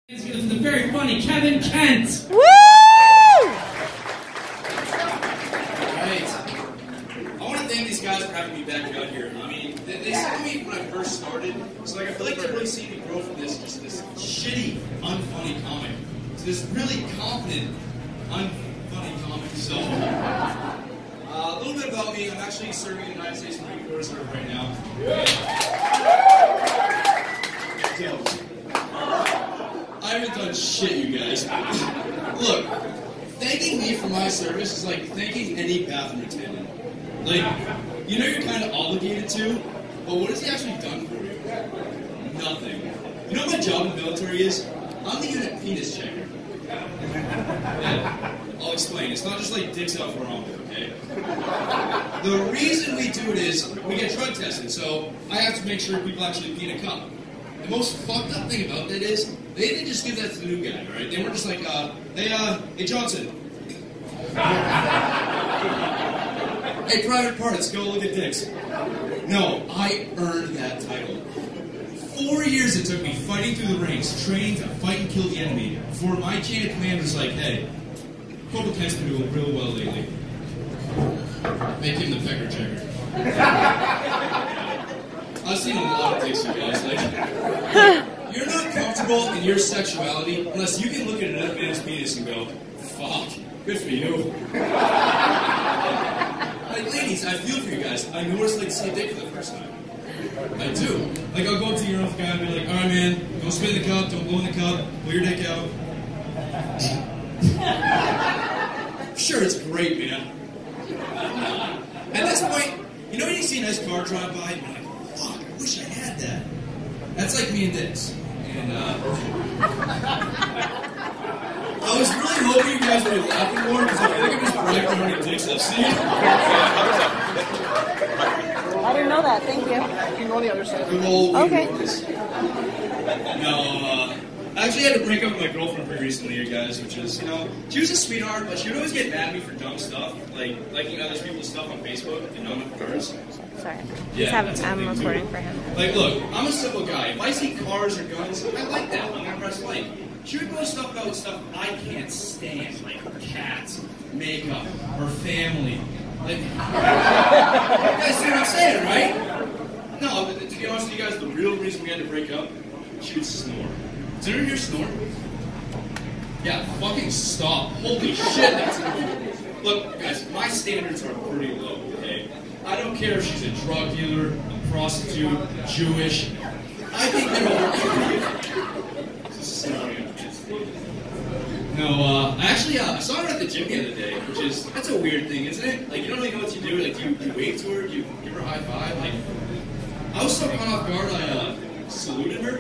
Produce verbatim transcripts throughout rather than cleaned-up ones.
The very funny Kevin Kent. Woo! Right. I want to thank these guys for having me back out here. I mean, they, they saw me when I first started, so like I feel like they really see me grow from this just this shitty, unfunny comic to this really confident, unfunny comic. So, uh, a little bit about me. I'm actually serving in the United States Marine Corps Reserve right now. I haven't done shit, you guys. Look, thanking me for my service is like thanking any bathroom attendant. Like, you know you're kind of obligated to, but what has he actually done for you? Nothing. You know what my job in the military is? I'm the unit penis checker. Yeah, I'll explain. It's not just like dicks out for our armpit, okay? The reason we do it is we get drug tested, so I have to make sure people actually pee in a cup. The most fucked up thing about that is, they didn't just give that to the new guy, right? They weren't just like, uh, hey, uh, hey Johnson. Hey, private parts, go look at dicks. No, I earned that title. Four years it took me fighting through the ranks, training to fight and kill the enemy, before my chain of command was like, hey, Corporal Kent's been doing real well lately. Make him the pecker checker. I've seen a lot of dicks, you guys. Like, you're not comfortable in your sexuality unless you can look at another man's penis and go, fuck, good for you. Like, ladies, I feel for you guys. I know what it's like to see a dick for the first time. I do. Like, I'll go up to your other guy and be like, alright, man, don't spit in the cup, don't blow in the cup, pull your dick out. Sure, it's great, man. At this point, you know when you see a nice car drive by and you're like, fuck, I wish I had that. That's like me and dicks. And, uh, I was really hoping you guys would be laughing more, because I feel like I'm just bragging how many dicks I've seen. I didn't know that, thank you. You can go on the other side. Good old Okay. No, uh, I actually had to break up with my girlfriend pretty recently, you guys, which is, you know, she was a sweetheart, but she would always get mad at me for dumb stuff, like liking other people's stuff on Facebook and not on hers. Sorry. Yeah, I'm, that's I'm the thing, recording too. for him. Like, look, I'm a simple guy. If I see cars or guns, I like that. I'm gonna press like. She would post stuff about stuff I can't stand, like cats, makeup, her family. Like, you guys see what I'm saying, right? No, but to be honest with you guys, the real reason we had to break up, she would snore. Does anyone hear snore? Yeah, fucking stop. Holy shit, that's Look, guys, my standards are pretty low, okay? I don't care if she's a drug dealer, a prostitute, Jewish. I think they're all No, uh, I actually, uh, I saw her at the gym the other day, which is, that's a weird thing, isn't it? Like, you don't really know what you do. Like, do you, you wave to her, do you give her a high five? Like, I was so caught off guard, I, uh, saluted her.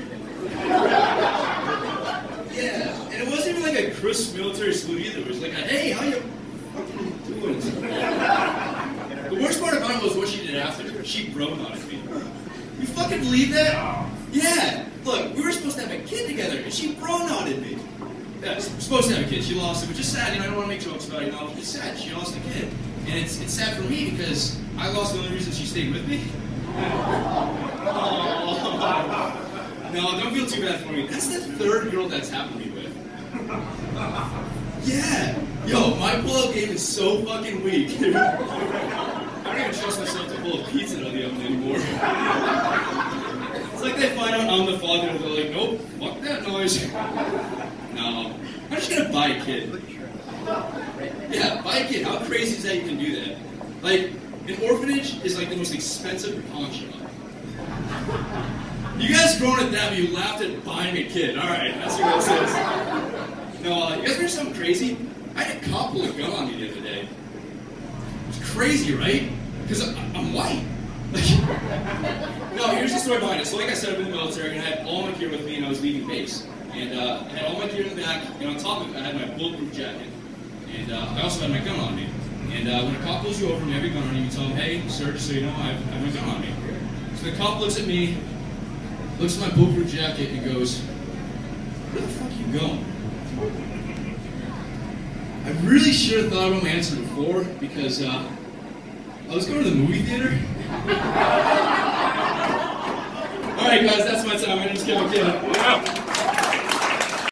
Yeah, and it wasn't even like a crisp military salute either. It was like a, hey, how you fucking doing? The worst part about it was what she did after. She bro-nodded me. You fucking believe that? Yeah. Look, we were supposed to have a kid together, and she bro-nodded me. Yeah, we're supposed to have a kid. She lost it, which is sad. You know, I don't want to make jokes about it. You know, it's sad. She lost a kid, and it's it's sad for me because I lost the only reason she stayed with me. Oh. No, don't feel too bad for me. That's the third girl that's happened to me with. Yeah. Yo, my pull-up game is so fucking weak. I don't even trust myself to pull a pizza out of the oven anymore. It's like they find out I'm the father, and they're like, nope, fuck that noise. No, I'm just gonna buy a kid. Yeah, buy a kid. How crazy is that you can do that? Like, an orphanage is like the most expensive pawn shop. You guys grown at that, but you laughed at buying a kid. Alright, that's what it says. No, uh, you guys hear something crazy? I had a cop pull a gun on me the other day. It's crazy, right? Because I'm white. No, here's the story behind it. So like I said, I'm in the military, and I had all my gear with me, and I was leaving base. And uh, I had all my gear in the back, and on top of it, I had my bulletproof jacket. And uh, I also had my gun on me. And uh, when a cop pulls you over and you have your gun on you, you tell him, hey, sir, just so you know, I have, I have my gun on me. So the cop looks at me, looks at my bulletproof jacket, and goes, where the fuck are you going? I really should have thought about my answer before, because uh, I was going to the movie theater. Alright guys, that's my time. My name's Kevin Kent.